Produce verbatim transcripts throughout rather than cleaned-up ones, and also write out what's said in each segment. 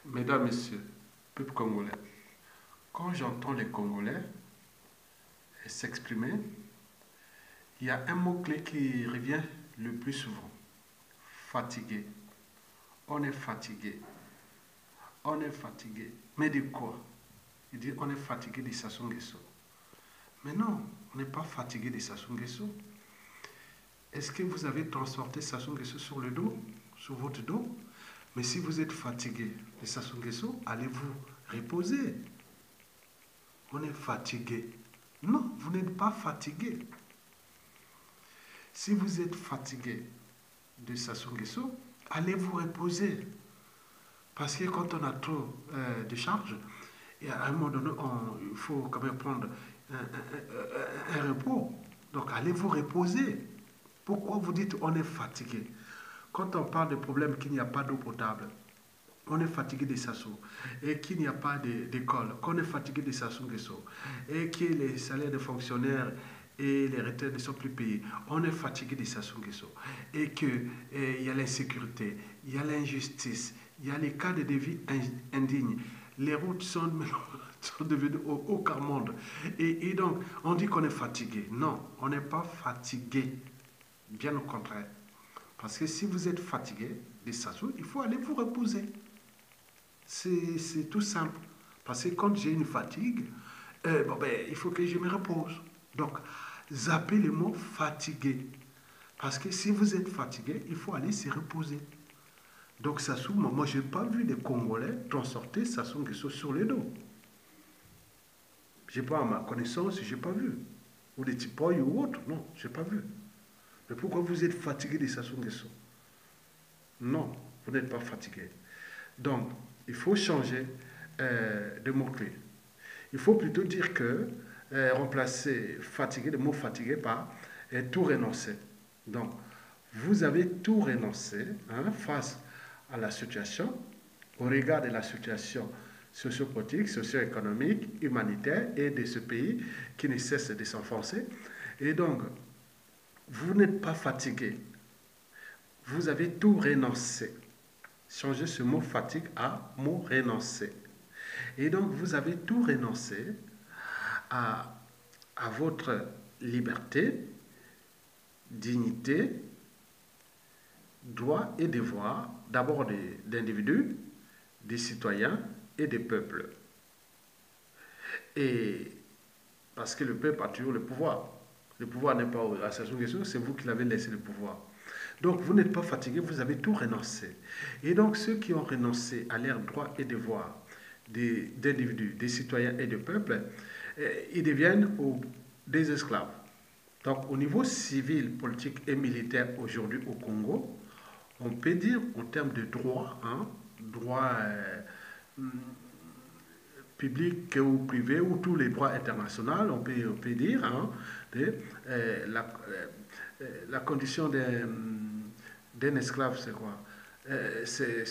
Mesdames, Messieurs, peuple congolais, quand j'entends les Congolais s'exprimer, il y a un mot-clé qui revient le plus souvent. Fatigué. On est fatigué. On est fatigué. Mais de quoi? Il dit on est fatigué de Sassou Nguesso. Mais non, on n'est pas fatigué de Sassou Nguesso. Est-ce que vous avez transporté Sassou Nguesso sur le dos, sur votre dos? Mais si vous êtes fatigué de Sassou Nguesso, allez vous reposer. On est fatigué. Non, vous n'êtes pas fatigué. Si vous êtes fatigué de Sassou Nguesso, allez vous reposer. Parce que quand on a trop euh, de charges, et à un moment donné, on, il faut quand même prendre un, un, un, un repos. Donc allez vous reposer. Pourquoi vous dites on est fatigué? Quand on parle de problème qu'il n'y a pas d'eau potable, on est fatigué de Sassou, et qu'il n'y a pas d'école, qu'on est fatigué de Sassou Nguesso, et que les salaires des fonctionnaires et les retraites ne sont plus payés, on est fatigué de Sassou Nguesso, et qu'il y a l'insécurité, il y a l'injustice, il y a les cas de vie indignes, les routes sont, sont devenues au, au quart monde, et, et donc on dit qu'on est fatigué. Non, on n'est pas fatigué, bien au contraire. Parce que si vous êtes fatigué de Sassou, il faut aller vous reposer. C'est tout simple. Parce que quand j'ai une fatigue, euh, bon, ben, il faut que je me repose. Donc, zappez le mot fatigué. Parce que si vous êtes fatigué, il faut aller se reposer. Donc, Sassou, moi, je n'ai pas vu des Congolais transporter Sassou Nguesso sur le dos. Je n'ai pas, à ma connaissance, je n'ai pas vu. Ou des Tipoy ou autres, non, je n'ai pas vu. Mais pourquoi vous êtes fatigué de Sassou Nguesso? Non, vous n'êtes pas fatigué. Donc, il faut changer euh, de mot-clé. Il faut plutôt dire que, euh, remplacer fatigué, le mot fatigué par euh, tout renoncer. Donc, vous avez tout renoncé hein, face à la situation, au regard de la situation sociopolitique, socio-économique, humanitaire et de ce pays qui ne cesse de s'enfoncer. Et donc, vous n'êtes pas fatigué. Vous avez tout renoncé. Changez ce mot fatigue à mot renoncer. Et donc, vous avez tout renoncé à, à votre liberté, dignité, droits et devoirs, d'abord d'individus, des citoyens et des peuples. Et parce que le peuple a toujours le pouvoir. Le pouvoir n'est pas à Sassou Nguesso, c'est vous qui l'avez laissé le pouvoir. Donc, vous n'êtes pas fatigué, vous avez tout renoncé. Et donc, ceux qui ont renoncé à leurs droits et devoirs d'individus, des citoyens et des peuples, eh, ils deviennent au, des esclaves. Donc, au niveau civil, politique et militaire aujourd'hui au Congo, on peut dire, en termes de droits, hein, droits euh, publics ou privés, ou tous les droits internationaux, on peut, on peut dire, hein, de, euh, la, euh, la condition d'un esclave, c'est quoi? Euh, c'est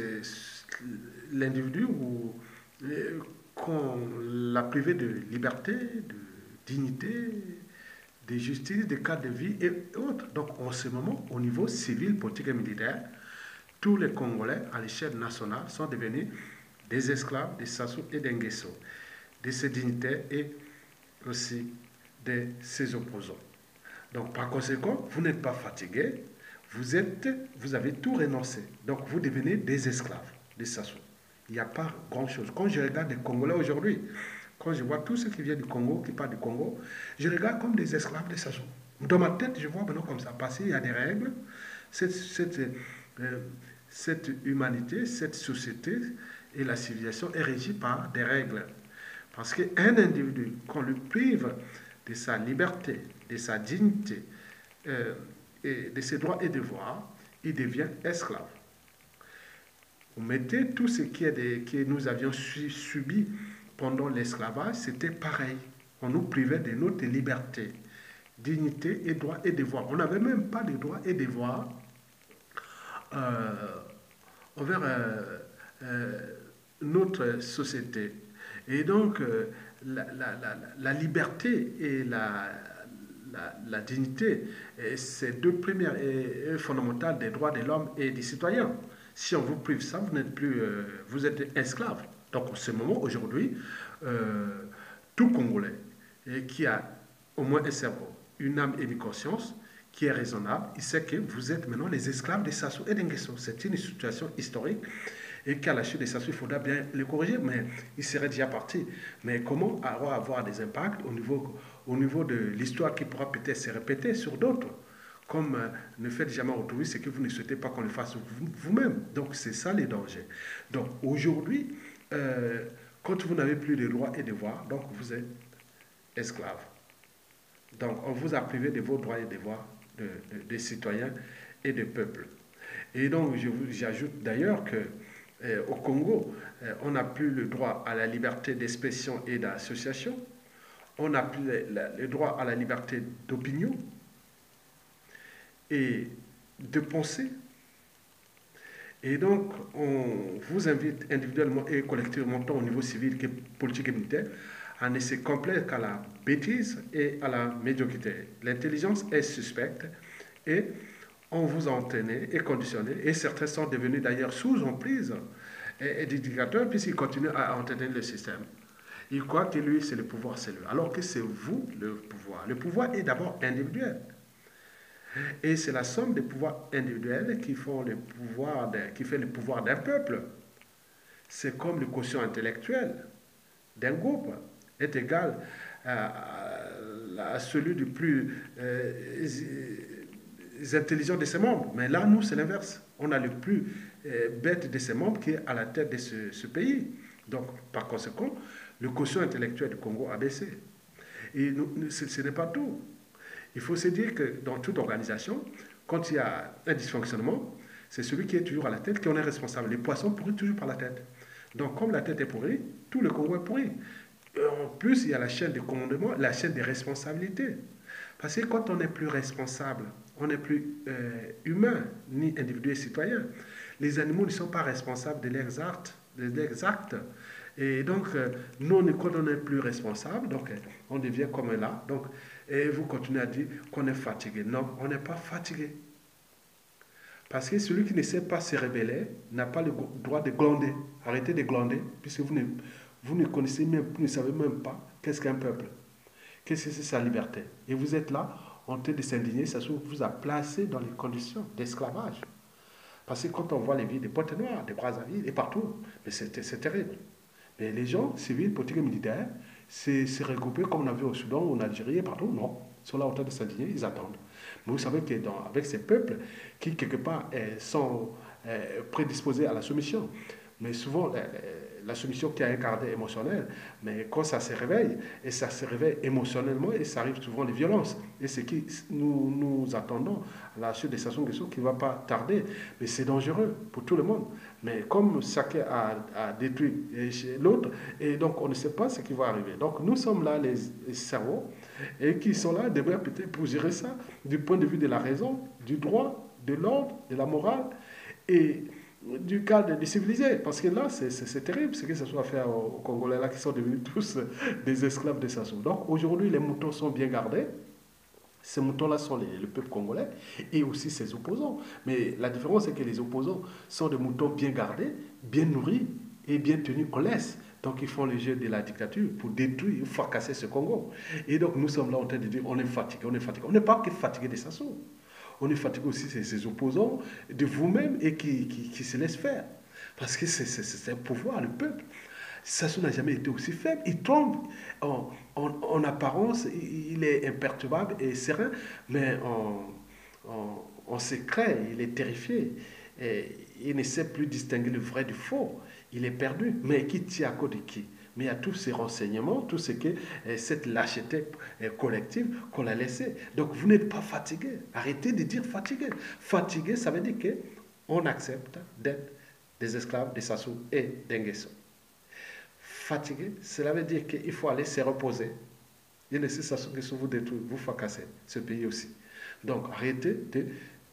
l'individu où euh, qu'on l'a privé de liberté, de dignité, de justice, de cadre de vie et autres. Donc, en ce moment, au niveau civil, politique et militaire, tous les Congolais à l'échelle nationale sont devenus des esclaves de Sassou et d'Nguesso, de ses dignitaires et aussi de ses opposants. Donc, par conséquent, vous n'êtes pas fatigué, vous, êtes, vous avez tout renoncé. Donc, vous devenez des esclaves de Sassou. Il n'y a pas grand-chose. Quand je regarde les Congolais aujourd'hui, quand je vois tous ceux qui viennent du Congo, qui parlent du Congo, je regarde comme des esclaves de Sassou. Dans ma tête, je vois maintenant comme ça. Parce qu'il y a des règles. Cette, cette, euh, cette humanité, cette société et la civilisation est régie par des règles. Parce qu'un individu, qu'on lui prive de sa liberté, de sa dignité, euh, et de ses droits et devoirs, il devient esclave. Vous mettez tout ce qui est des, que nous avions subi pendant l'esclavage, c'était pareil. On nous privait de notre liberté, dignité et droits et devoirs. On n'avait même pas de droits et devoirs euh, envers euh, euh, notre société. Et donc, euh, la, la, la, la liberté et la, la, la dignité, c'est deux premières et fondamentales des droits de l'homme et des citoyens. Si on vous prive ça, vous n'êtes plus, euh, vous êtes esclave. Donc, en ce moment, aujourd'hui, euh, tout Congolais et qui a au moins un cerveau, une âme et une conscience, qui est raisonnable, il sait que vous êtes maintenant les esclaves des Sassou et des Nguesso. C'est une situation historique et qu'à la chute des Sassou, il faudra bien le corriger, mais il serait déjà parti. Mais comment avoir des impacts au niveau, au niveau de l'histoire qui pourra peut-être se répéter sur d'autres? Comme euh, ne faites jamais retrouver ce que vous ne souhaitez pas qu'on le fasse vous-même. Donc c'est ça les dangers. Donc aujourd'hui, euh, quand vous n'avez plus de droits et devoirs, donc vous êtes esclave. Donc on vous a privé de vos droits et devoirs de, de, de citoyens et de peuples. Et donc j'ajoute d'ailleurs que euh, au Congo, euh, on n'a plus le droit à la liberté d'expression et d'association, on n'a plus le, le droit à la liberté d'opinion et de penser. Et donc, on vous invite individuellement et collectivement, tant au niveau civil que politique et militaire, à ne se complaire qu'à la bêtise et à la médiocrité. L'intelligence est suspecte et on vous a entraîné et conditionné, et certains sont devenus d'ailleurs sous emprise et, et dictateurs puisqu'ils continuent à entraîner le système. Ils croient que lui, c'est le pouvoir, c'est lui. Alors que c'est vous le pouvoir. Le pouvoir est d'abord individuel. Et c'est la somme des pouvoirs individuels qui, font le pouvoir de, qui fait le pouvoir d'un peuple. C'est comme le quotient intellectuel d'un groupe est égal à, à, à celui du plus euh, intelligent de ses membres. Mais là, nous, c'est l'inverse. On a le plus euh, bête de ses membres qui est à la tête de ce, ce pays. Donc, par conséquent, le quotient intellectuel du Congo a baissé. Et nous, ce, ce n'est pas tout. Il faut se dire que dans toute organisation, quand il y a un dysfonctionnement, c'est celui qui est toujours à la tête qui en est responsable. Les poissons pourrissent toujours par la tête. Donc, comme la tête est pourrie, tout le Congo est pourri. En plus, il y a la chaîne de commandement, la chaîne des responsabilités. Parce que quand on n'est plus responsable, on n'est plus euh, humain, ni individu et citoyen. Les animaux ne sont pas responsables de leurs actes. De leurs actes. Et donc, euh, nous, quand on n'est plus responsable, donc, on devient comme là. Donc, et vous continuez à dire qu'on est fatigué. Non, on n'est pas fatigué. Parce que celui qui ne sait pas se rébeller n'a pas le droit de glander. Arrêtez de glander, puisque vous ne, vous ne connaissez même, vous ne savez même pas qu'est-ce qu'un peuple. Qu'est-ce que c'est sa liberté. Et vous êtes là, en train de s'indigner, ça vous a placé dans les conditions d'esclavage. Parce que quand on voit les vies des Pointe-Noires, des Brazzaville et partout, mais c'est terrible. Mais les gens, civils, politiques et militaires, c'est regroupés comme on a vu au Soudan, en Algérie et partout. Non, ils sont là en train de s'indigner, ils attendent. Mais vous savez qu'avec ces peuples qui, quelque part, eh, sont eh, prédisposés à la soumission, mais souvent, la, la soumission qui a un caractère émotionnel, mais quand ça se réveille, et ça se réveille émotionnellement, et ça arrive souvent les violences. Et c'est qui nous, nous attendons, la chute des Sassou Nguesso qui ne va pas tarder, mais c'est dangereux pour tout le monde. Mais comme chacun a, a détruit l'autre, et donc on ne sait pas ce qui va arriver. Donc nous sommes là, les, les cerveaux, et qui sont là, devraient peut-être pour gérer ça, du point de vue de la raison, du droit, de l'ordre, de la morale, et du cadre de civilisé. Parce que là, c'est terrible ce que ça soit fait aux Congolais, là, qui sont devenus tous des esclaves de Sassou. Donc aujourd'hui, les moutons sont bien gardés. Ces moutons-là sont les, le peuple congolais et aussi ses opposants. Mais la différence, c'est que les opposants sont des moutons bien gardés, bien nourris et bien tenus en laisse. Donc ils font le jeu de la dictature pour détruire, fracasser ce Congo. Et donc nous sommes là en train de dire on est fatigué, on est fatigué. On n'est pas que fatigué des Sassou. On est fatigué aussi de ses opposants, de vous-même et qui, qui, qui se laissent faire. Parce que c'est un pouvoir, le peuple. Sassou n'a jamais été aussi faible. Il tombe en, en, en apparence, il est imperturbable et serein, mais en, en, en secret, il est terrifié. Et il ne sait plus distinguer le vrai du faux. Il est perdu. Mais qui tient à cause de qui? Mais il y a tous ces renseignements, tout ce que cette lâcheté collective qu'on a laissé. Donc vous n'êtes pas fatigué. Arrêtez de dire fatigué. Fatigué, ça veut dire qu'on accepte d'être des esclaves des Sassou et des Nguesso. Fatigué, cela veut dire qu'il faut aller se reposer. Et laisser Sassou Nguesso vous détruire, vous fracasser, ce pays aussi. Donc arrêtez de,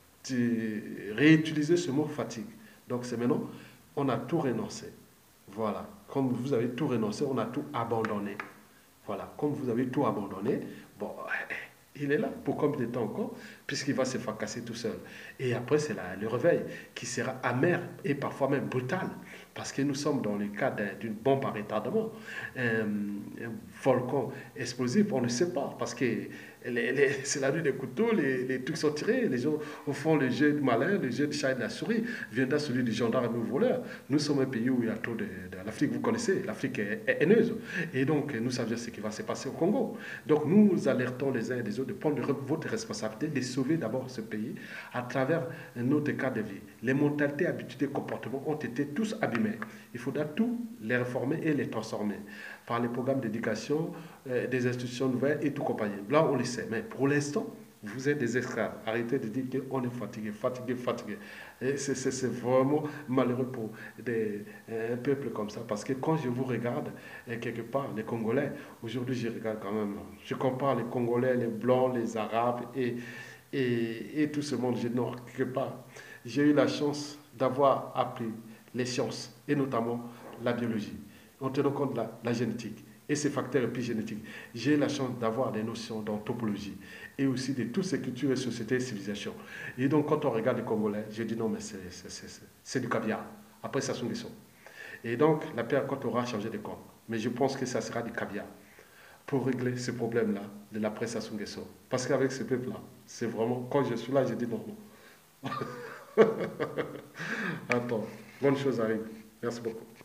de réutiliser ce mot fatigue. Donc c'est maintenant, on a tout renoncé. Voilà. Comme vous avez tout renoncé, on a tout abandonné. Voilà. Comme vous avez tout abandonné, bon, il est là. Pour combien de temps encore? puisqu'il va se fracasser tout seul. Et après, c'est le réveil qui sera amer et parfois même brutal, parce que nous sommes dans le cas d'une bombe à retardement, un, un volcan explosif, on ne sait pas, parce que c'est la nuit des couteaux, les, les trucs sont tirés, les gens font le jeu de malin, le jeu de chat et de la souris, viendra celui du gendarme et du voleur. Nous sommes un pays où il y a trop de, de l'Afrique, vous connaissez, l'Afrique est, est haineuse. Et donc, nous savions ce qui va se passer au Congo. Donc, nous alertons les uns et les autres de prendre votre responsabilité, de sauver d'abord ce pays à travers notre cas de vie. Les mentalités, habitudes et comportements ont été tous abîmés. Il faudra tout les réformer et les transformer par les programmes d'éducation, euh, des institutions nouvelles et tout compagnie. Là, on le sait. Mais pour l'instant, vous êtes des esclaves. Arrêtez de dire qu'on est fatigué, fatigué, fatigué. C'est vraiment malheureux pour des, un peuple comme ça. Parce que quand je vous regarde, quelque part, les Congolais, aujourd'hui, je regarde quand même, je compare les Congolais, les Blancs, les Arabes et, et, et tout ce monde. Je, non, quelque part, j'ai eu la chance d'avoir appris les sciences, et notamment la biologie, en tenant compte de la, la génétique et ses facteurs épigénétiques. J'ai la chance d'avoir des notions d'anthropologie et aussi de toutes ces cultures et sociétés et civilisations. Et donc, quand on regarde les Congolais, je dis non, mais c'est du caviar. Après, ça sont des sons. Et donc, la paix quand aura changé de camp. Mais je pense que ça sera du caviar pour régler ce problème-là de la prestation des sons. Parce qu'avec ce peuple-là, c'est vraiment, quand je suis là, je dis non, non. Attends, bonne chose arrive. Merci beaucoup.